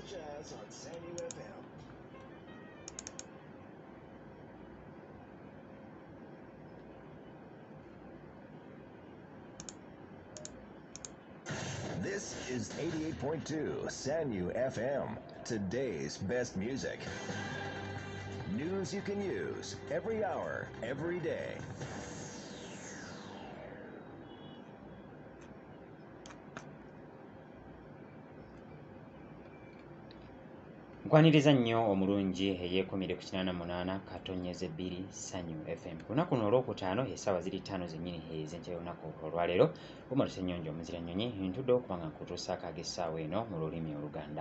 Jazz on Sandy FM. This is 88.2 Sanyu FM, today's best music. News you can use every hour, every day. Nkwaniriza nnyo omulungi eyeekomere ku 88 katonyeze 2 Sanyu FM. Kunaku olwokutaano essaawa ziri 5 zennyini ez'enkya y'olunaku olwaleero bumaluse ennyonjo omuzira nnyonyi ntudde okuba nga nkutuusaako ag'essaawa eno mu lulimi Oluganda.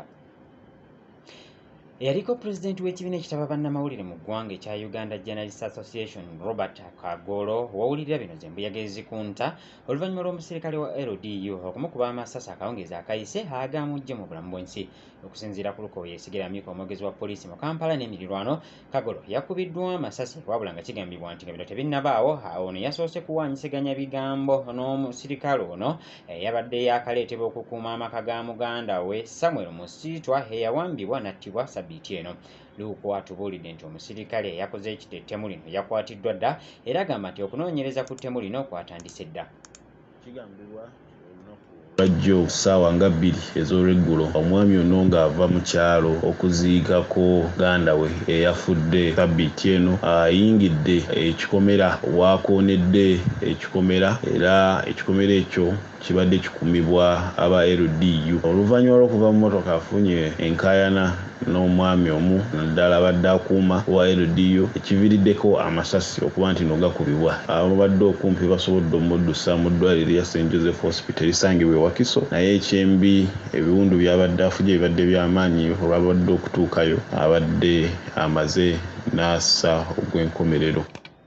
Eyaliko pulezidenti w'ekibiina ekitaba bannamawulire mu ggwanga ekya Uganda Journalists Association Robert Kagolo wawulirira bino ze mbuyaga ezikunta oluvannyuma lw'omusirikale wa LDU okumukuba amasasi akawungeezi akayise agamujje mu bulamu bw'ensi. Okusinziira ku Lukowe Yesigera Amika omwogezi wa poliisi mu Kampala n'emirirwano, Kagolo yakubiddwa amasasi wabula nga kigambibwa nti nga bino tebinnabaawo ono yasoose kuwanyisiganya bigambo n'omusirikale ono yabadde yakaleetebwa okukuuma amaka ga muganda we Samuel Musiitwa eyawambibwa n'attibwa sabbiiti eno. Luuko atubuulidde nti omusirikale eyakoze ettemu lino yakwatiddwa dda era agamba nti okunoonyereza ku ttemu lino kwatandise dda. Kigambibwa lwajjo ssaawa nga 2 ez'olweggulo omwami ono ng'ava mu kyalo okuziikako ganda we eyafudde sabbiiti eno ayingidde ekikomera waakoonedde ekikomera era ekikomera ekyo kibadde kikumibwa aba LDU. Oluvannyuma lw'okuva mu mmotoka afunye enkaayana n'omwami omu naddala abadde akuuma wa LDU ekiviiriddeko amasasi okuba nti no gakubibwa. Ababadde okumpi basobodde omuddusa mu ddwaliro lya St. Joseph Hospital erisangibwa e Wakiso, naye ekyembi ebiwundu byabadde afuje bibadde by'amaanyi olwabadde okutuukayo abadde amaze n'assa ogw'enkomerero.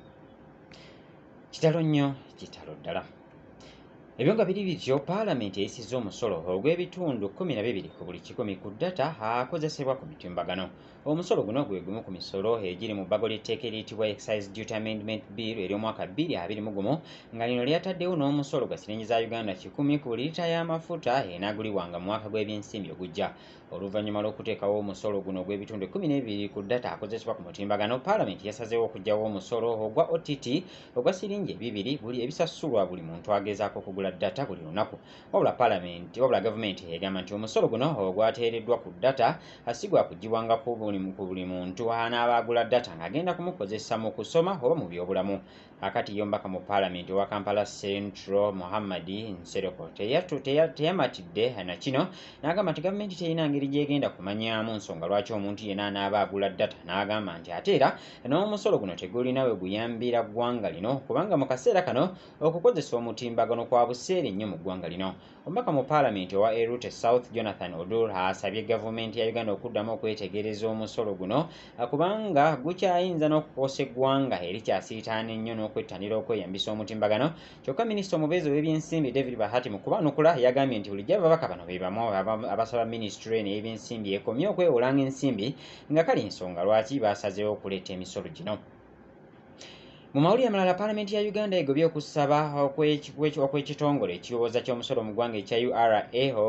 Kitalo nnyo, kitalo ddala. Ebyo nga biri bityo, Paalamenti eyisizza omusolo ogw'ebitundu 12 ku buli 100 ku ddata akozesebwa ku mitimbagano. Omusolo guno gwe gumu ku misolo egiri mu bbago ly'etteeka eriyitibwa Excise Duty Amendment Bill ery'omwaka 2021 nga lino lyataddewo n'omusolo gwa siringi za Uganda 10 ku buli liita y'amafuta enaagulibwanga mu mwaka gw'ebyensimbi ogujja. Oluvannyuma lw'okuteekawo omusolo guno ogw'ebitundu 12 ku ddata akozesebwa ku mutimbagano, Paalamenti yasazeewo okuggyawo omusolo ogwa OTT ogwa siringi 2 buli ebisasulwa buli muntu agezaako okugula data buli lunaku. Wabula gavumenti egamba nti omusolo guno ogwateereddwa ku data asigwa kugibwanga ku buli muntu anaaba agula data ng'agenda kumukozesa mu kusoma oba mu byobulamu. Akati y'omubaka mu Paalamenti owa Kampala Central Muhammad Nsereko teyamatidde na kino n'agamba nti gavumenti terina ngeri gy'egenda kumanyaamu nsonga lwaki omuntu yenna anaaba agula data, n'agamba nti ate era n'omusolo guno tegulina we guyambira ggwanga lino kubanga mu kaseera kano okukozesa omutimbagano kwa buseere nnyo mu ggwanga lino. Omubaka mu Paalamenti owa Erute South Jonathan Odul asabye gavumenti ya Uganda okuddamu okwetegereza omusolo guno kubanga gukyayinza n'okukoosa eggwanga erikyasiitaana ennyo n'okwettanira okweyambisa omutimbagano. Kyokka minisita omubeezi w'ebyensimbi David Bahati mu kubaanukula yagambye nti bulijjo ababaka bano be bamu abasaba minisitule eno y'ebyensimbi ekomye okwewolanga ensimbi nga kale ensonga lwaki basazeewo okuleeta emisolo gino. Mu mawulire amalala, Paalamenti ya Uganda egobye okusaba okw'ekitongole ekirowooza ky'omusolo mu ggwanga ekya URA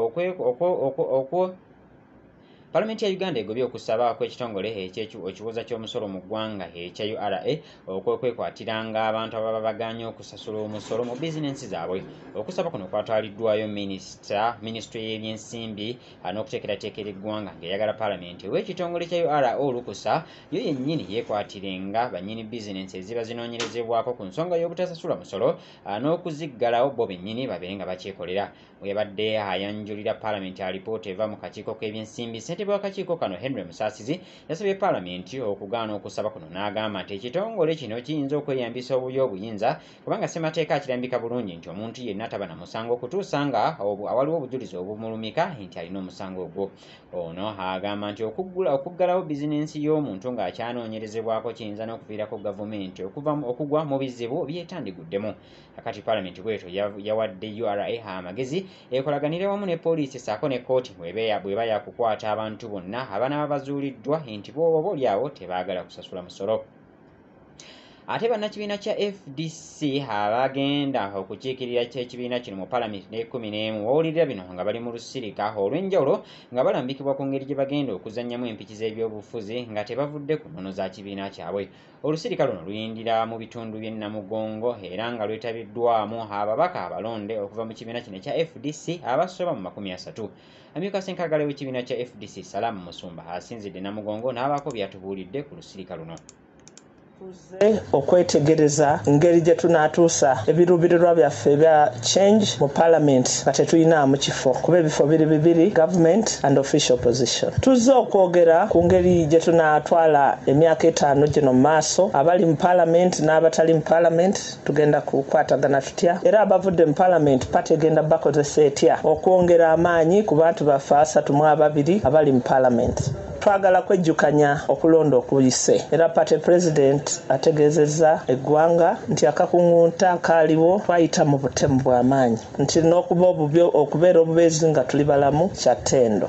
Paalamenti ya Uganda egobye okusaba kw'ekitongole ekiwooza ky'omusolo mu ggwanga ekya URA okwekwatiranga abantu ababa bagaanye okusasula omusolo mu bizinensi zaabwe. Okusaba kuno kwatwaliddwayo minisitule y'ebyensimbi n'okuteekerateekera eggwanga ng'eyagala Paalamenti ow'ekitongole kya URA olukusa yo yennyini yeekwatirenga bannyini bizinensi eziba zinoonyerezebwako ku nsonga y'obutasasula musolo n'okuziggalawo bo bennyini babeere nga bakyekolera. Bwe yabadde ayanjulira Paalamenti alipoota eva mu kakiiko k'ebyensimbi, ssentebe w'akakiiko kano Henry Musaasizi yasabye Paalamenti okugaana okusaba kuno n'agamba nti ekitongole kino kiyinza okweyambisa obubi obuyinza kubanga ssemateeka akirambika bulungi nti omuntu yenna taba na musango okutuusa nga awaliwo obujulizi obumulumika nti alina omusango ogwo. Ono agamba nti okuggalawo bizinensi y'omuntu ng'akyanoonyerezebwako kiyinza n'okuviirako gavumenti okugwa mu bizibu byetandiguddemu. Akati Paalamenti bwetyo yawadde URA amagezi ekolaganire wamu ne poliisi ssaako ne kkooti bw'eba yakukwata abantu bonna abanaaba bazuuliddwa nti bo oboolyawo tebaagala kusasula musolo. ate bannakibiina kya FDC abagenda okukiikirira ekibiina kino mu palamenti n'e11 wawulirira bino nga bali mu lusirika olw'enjawulo nga balambikibwa ku ngeri gye bagenda okuzannyamu empiki z'ebyobufuzi nga tebavudde ku nnono za kibiina kyabwe. Olusirika luno luyindira mu bitundu by'e Namugongo era nga lwetabiddwamu ababaka abalonde okuva mu kibiina kino ekya FDC abasoba mu 30. Amyuka Ssenkagala w'ekibiina kya FDC Salamu Musumba asinzidde Namugongo n'abaako byatubuulidde ku lusirika luno. Okwetegereza engeri gye tunaatuusa ebiruubirirwa byaffe ebya change mu parliament nga tetuyinaamu kifo kuba ebifo biri bibiri, government and official position. Tuzze okwogera ku ngeri gye tunaatwala emyaka 5 gino mu maaso, abali mu parliament n'abatali mu parliament tugenda kukwatagana tutya, era abavudde mu parliament pati egenda bakozesa etya okwongera amaanyi ku bantu baffe 32 abali mu parliament. Twagala kwejjukanya okulonda okuyise era pati president ategeezezza eggwanga nti akakungunta kaaliwo twayita mu butemu bw'amaanyi nti okubeera obubeezi nga tuli balamu kya ttendo.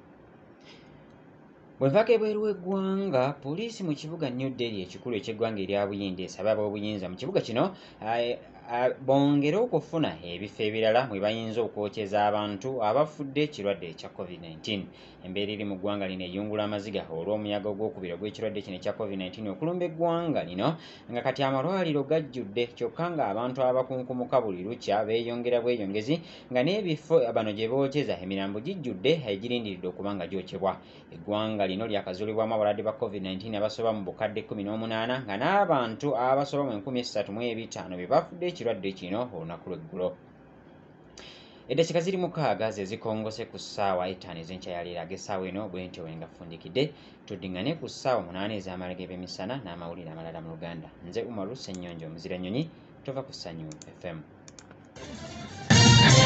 Bw'envako ebweru w'eggwanga, poliisi mu kibuga New Delhi ekikulu eky'eggwanga erya Buyindi esaba ab'obuyinza mu kibuga kino bongere okufuna ebifo ebirala mwe bayinza okwokyeza abantu abafudde ekirwadde ekya COVID-19. Embeera eri mu ggwanga lino eyungula amaziga olw'omuyaga ogwokubiri ogw'ekirwadde kino ekya COVID-19 okulumba eggwanga lino nga kati amalwaliro gajjudde kyokka nga abantu abakunkumuka buli lukya beeyongera bweyongezi nga n'ebifo bano gye bookyeza emirambo gijjudde egirindiridde okuba nga gyokyebwa. Eggwanga lino lyakazuulibwamu abalwadde ba COVID-19 abasoba mu bukadde 18 nga n'abantu abasoba mu 35,000 be bafudde ekirwadde kino olunaku lw'eggulo. Eddakiika ziri 6 ze zikongose ku ssaawa 5 ez'enkya ya leero ag'essaawa eno bwe ntyo wenga ffundikidde tuddingane ku ssaawa 8 ez'amalege b'emisana n'amawulire amalala mu Luganda. Nze Umaru Ssennyonjo Omuziranyonyi, tova ku Sanyu FM.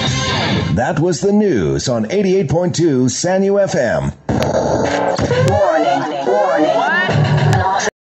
That was the news on 88.2 Sanyu FM.